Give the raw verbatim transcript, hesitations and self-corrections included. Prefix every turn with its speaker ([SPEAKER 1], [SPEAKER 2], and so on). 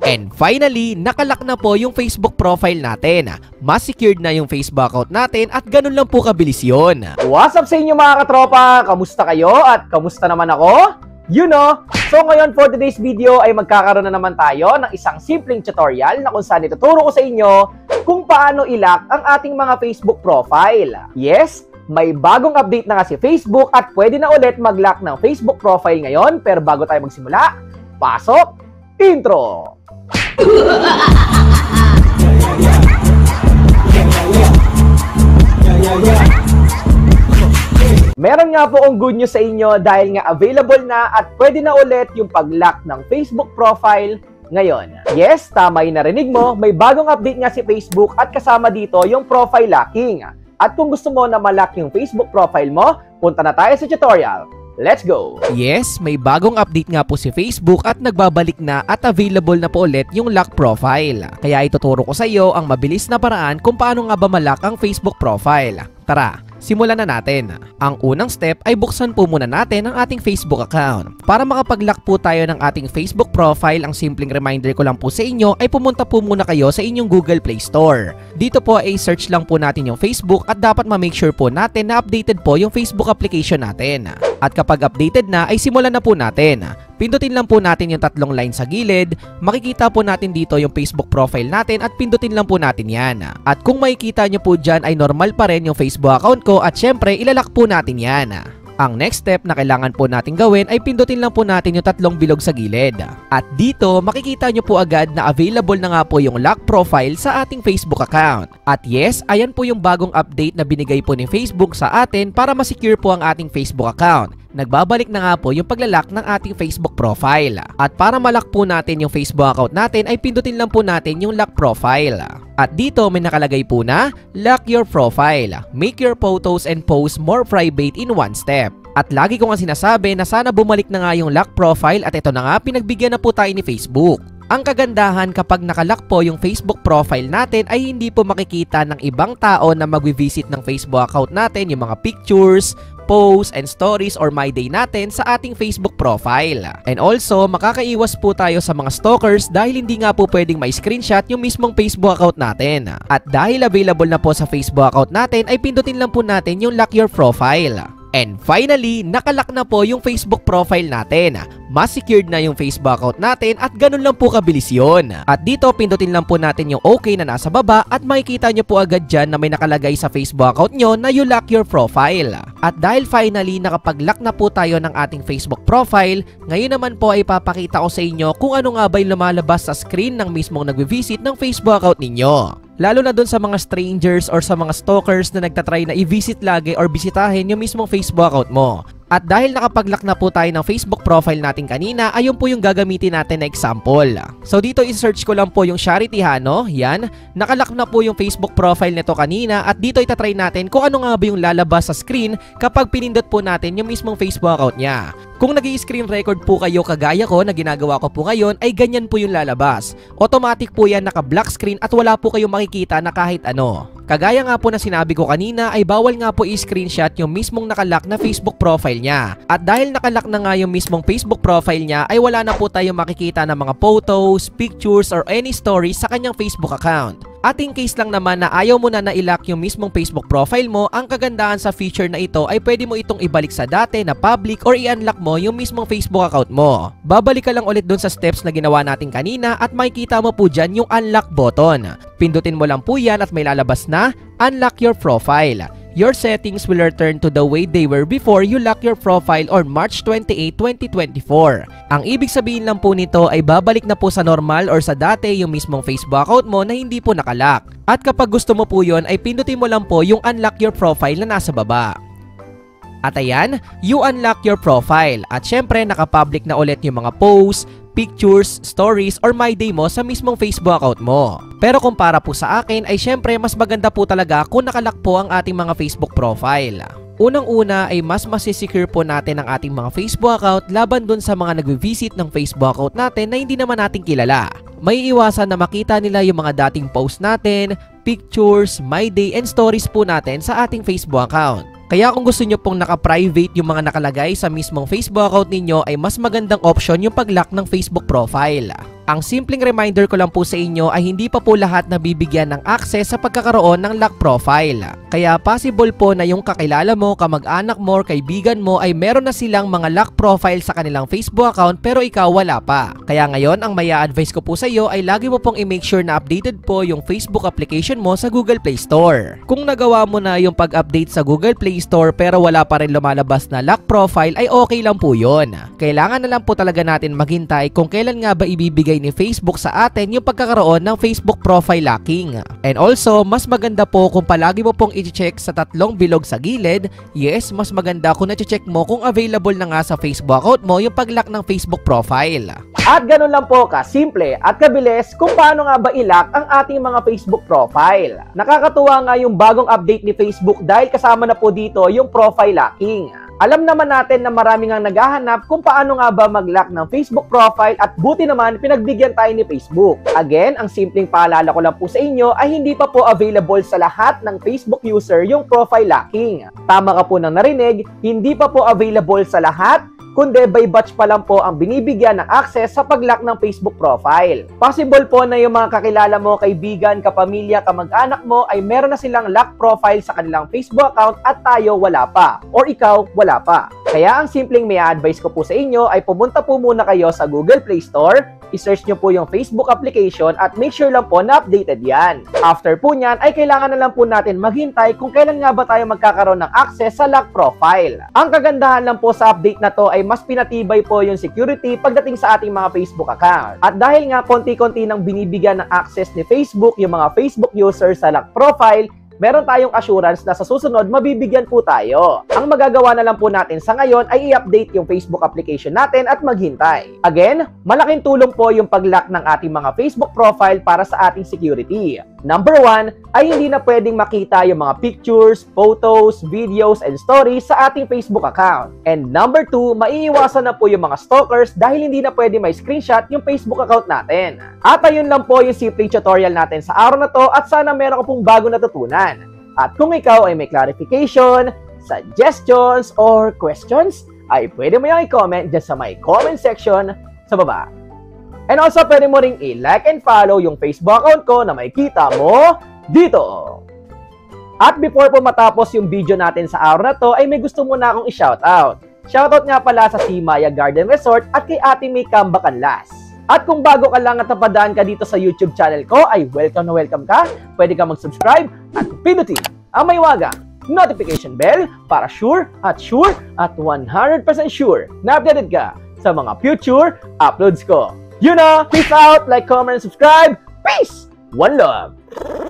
[SPEAKER 1] And finally, nakalock na po yung Facebook profile natin. Mas secured na yung Facebook account natin at ganun lang po kabilis yun.
[SPEAKER 2] What's up sa inyo mga katropa? Kamusta kayo at kamusta naman ako? You know, so ngayon for today's video ay magkakaroon na naman tayo ng isang simpleng tutorial na kung saan ituturo ko sa inyo kung paano i-lock ang ating mga Facebook profile. Yes, may bagong update na kasi Facebook at pwede na ulit mag-lock ng Facebook profile ngayon. Pero bago tayo magsimula, pasok, intro! Meron nga po ang good news sa inyo dahil nga available na at pwede na ulit yung pag-lock ng Facebook profile ngayon. Yes, tama yung narinig mo, may bagong update nga si Facebook at kasama dito yung profile locking. At kung gusto mo na ma-lock yung Facebook profile mo, punta na tayo sa tutorial. Let's go!
[SPEAKER 1] Yes, may bagong update nga po si Facebook at nagbabalik na at available na po ulit yung lock profile. Kaya ituturo ko sa iyo ang mabilis na paraan kung paano nga ba ma-lock ang Facebook profile. Tara, simulan na natin. Ang unang step ay buksan po muna natin ang ating Facebook account. Para makapag-lock po tayo ng ating Facebook profile, ang simpleng reminder ko lang po sa inyo ay pumunta po muna kayo sa inyong Google Play Store. Dito po ay search lang po natin yung Facebook at dapat ma-make sure po natin na updated po yung Facebook application natin. At kapag updated na ay simulan na po natin. Pindutin lang po natin yung tatlong line sa gilid, makikita po natin dito yung Facebook profile natin at pindutin lang po natin yan. At kung makikita nyo po dyan ay normal pa rin yung Facebook account ko at syempre ilalak po natin yan. Ang next step na kailangan po natin gawin ay pindutin lang po natin yung tatlong bilog sa gilid. At dito makikita nyo po agad na available na nga po yung lock profile sa ating Facebook account. At yes, ayan po yung bagong update na binigay po ni Facebook sa atin para masecure po ang ating Facebook account. Nagbabalik na nga po yung paglalak ng ating Facebook profile. At para malak po natin yung Facebook account natin ay pindutin lang po natin yung lock profile. At dito may nakalagay po na lock your profile. Make your photos and posts more private in one step. At lagi ko nga sinasabi na sana bumalik na nga yung lock profile at ito na nga pinagbigyan na po tayo ni Facebook. Ang kagandahan kapag nakalock po yung Facebook profile natin ay hindi po makikita ng ibang tao na mag-visit ng Facebook account natin yung mga pictures, posts, and stories or my day natin sa ating Facebook profile. And also, makakaiwas po tayo sa mga stalkers dahil hindi nga po pwedeng ma-screenshot yung mismong Facebook account natin. At dahil available na po sa Facebook account natin ay pindutin lang po natin yung lock your profile. And finally, nakalock na po yung Facebook profile natin. Mas secured na yung Facebook account natin at ganun lang po kabilis yun. At dito, pindutin lang po natin yung OK na nasa baba at makikita nyo po agad dyan na may nakalagay sa Facebook account nyo na you lock your profile. At dahil finally, nakapag-lock na po tayo ng ating Facebook profile, ngayon naman po ay papakita ko sa inyo kung ano nga ba yung lumalabas sa screen ng mismong nagvivisit ng Facebook account ninyo. Lalo na dun sa mga strangers or sa mga stalkers na nagtatry na i-visit lagi or bisitahin yung mismong Facebook account mo. At dahil nakapag-lock na po tayo ng Facebook profile natin kanina, ayun po yung gagamitin natin na example. So dito i-search ko lang po yung Shari Tejano, yan. Nakalock na po yung Facebook profile nito kanina at dito itatry natin kung ano nga ba yung lalabas sa screen kapag pinindot po natin yung mismong Facebook account niya. Kung nag-i-screen record po kayo kagaya ko na ginagawa ko po ngayon ay ganyan po yung lalabas. Automatic po yan naka-black screen at wala po kayong makikita na kahit ano. Kagaya nga po na sinabi ko kanina ay bawal nga po i-screenshot yung mismong nakalock na Facebook profile niya. At dahil nakalock na nga yung mismong Facebook profile niya ay wala na po tayong makikita ng mga photos, pictures, or any stories sa kanyang Facebook account. At in case lang naman na ayaw mo na na-lock yung mismong Facebook profile mo, ang kagandahan sa feature na ito ay pwede mo itong ibalik sa dati na public or i-unlock mo yung mismong Facebook account mo. Babalik ka lang ulit dun sa steps na ginawa natin kanina at makikita mo po dyan yung unlock button. Pindutin mo lang po yan at may lalabas na unlock your profile. Your settings will return to the way they were before you lock your profile on March twenty-eighth, twenty twenty-four. Ang ibig sabihin lang po nito ay babalik na po sa normal or sa dati yung mismong Facebook account mo na hindi po nakalock. At kapag gusto mo po yun ay pindutin mo lang po yung unlock your profile na nasa baba. At ayan, you unlock your profile. At syempre nakapublic na ulit yung mga posts, pictures, stories, or my day mo sa mismong Facebook account mo. Pero kung para po sa akin ay syempre mas maganda po talaga kung nakalock po ang ating mga Facebook profile. Unang-una ay mas masisecure po natin ang ating mga Facebook account laban dun sa mga nagvivisit ng Facebook account natin na hindi naman natin kilala. May iwasan na makita nila yung mga dating post natin, pictures, my day, and stories po natin sa ating Facebook account. Kaya kung gusto nyo pong naka-private yung mga nakalagay sa mismong Facebook account ninyo ay mas magandang option yung pag-lock ng Facebook profile. Ang simpleng reminder ko lang po sa inyo ay hindi pa po lahat nabibigyan ng access sa pagkakaroon ng lock profile. Kaya possible po na yung kakilala mo, kamag-anak mo, or kaibigan mo ay meron na silang mga lock profile sa kanilang Facebook account pero ikaw wala pa. Kaya ngayon ang maya advice ko po sa iyo ay lagi mo pong i-make sure na updated po yung Facebook application mo sa Google Play Store. Kung nagawa mo na yung pag-update sa Google Play Store pero wala pa rin lumalabas na lock profile ay okay lang po yun. Kailangan na lang po talaga natin maghintay kung kailan nga ba ibibigay ni Facebook sa atin yung pagkakaroon ng Facebook profile locking. And also, mas maganda po kung palagi mo pong i-check sa tatlong bilog sa gilid. Yes, mas maganda kung na-check mo kung available na nga sa Facebook account mo yung pag-lock ng Facebook profile.
[SPEAKER 2] At ganun lang po ka-simple at kabilis kung paano nga ba i-lock ang ating mga Facebook profile. Nakakatuwa nga yung bagong update ni Facebook dahil kasama na po dito yung profile locking. Alam naman natin na marami nga naghahanap kung paano nga ba mag-lock ng Facebook profile at buti naman pinagbigyan tayo ni Facebook. Again, ang simpleng paalala ko lang po sa inyo ay hindi pa po available sa lahat ng Facebook user yung profile locking. Tama ka po nang narinig, hindi pa po available sa lahat, kundi by batch pa lang po ang binibigyan ng access sa pag-lock ng Facebook profile. Possible po na yung mga kakilala mo, kaibigan, kapamilya, kamag-anak mo ay meron na silang lock profile sa kanilang Facebook account at tayo wala pa. Or ikaw wala pa. Kaya ang simpleng may advice ko po sa inyo ay pumunta po muna kayo sa Google Play Store, i-search nyo po yung Facebook application at make sure lang po na updated yan. After po nyan, ay kailangan na lang po natin maghintay kung kailan nga ba tayo magkakaroon ng access sa lock profile. Ang kagandahan lang po sa update na to ay mas pinatibay po yung security pagdating sa ating mga Facebook account. At dahil nga konti-konti nang binibigyan ng access ni Facebook yung mga Facebook users sa lock profile, meron tayong assurance na sa susunod mabibigyan po tayo. Ang magagawa na lang po natin sa ngayon ay i-update yung Facebook application natin at maghintay. Again, malaking tulong po yung pag-lock ng ating mga Facebook profile para sa ating security. Number one, ay hindi na pwedeng makita yung mga pictures, photos, videos, and stories sa ating Facebook account. And number two, maiiwasan na po yung mga stalkers dahil hindi na pwede may screenshot yung Facebook account natin. At ayun lang po yung simple tutorial natin sa araw na to at sana meron ka pong bago natutunan. At kung ikaw ay may clarification, suggestions, or questions, ay pwede mo yung i-comment dyan sa may comment section sa baba. And also, pwede mo ring i-like and follow yung Facebook account ko na makikita mo dito. At before po matapos yung video natin sa araw na to, ay may gusto muna akong i-shoutout. Shoutout nga pala sa Simaya Garden Resort at kay Ate May Kamba Canlas. At kung bago ka lang at napadaan ka dito sa YouTube channel ko, ay welcome na welcome ka. Pwede ka mag-subscribe at pinutin ang may wagang notification bell para sure at sure at one hundred percent sure na updated ka sa mga future uploads ko. You know, peace out, like, comment, and subscribe. Peace! One love!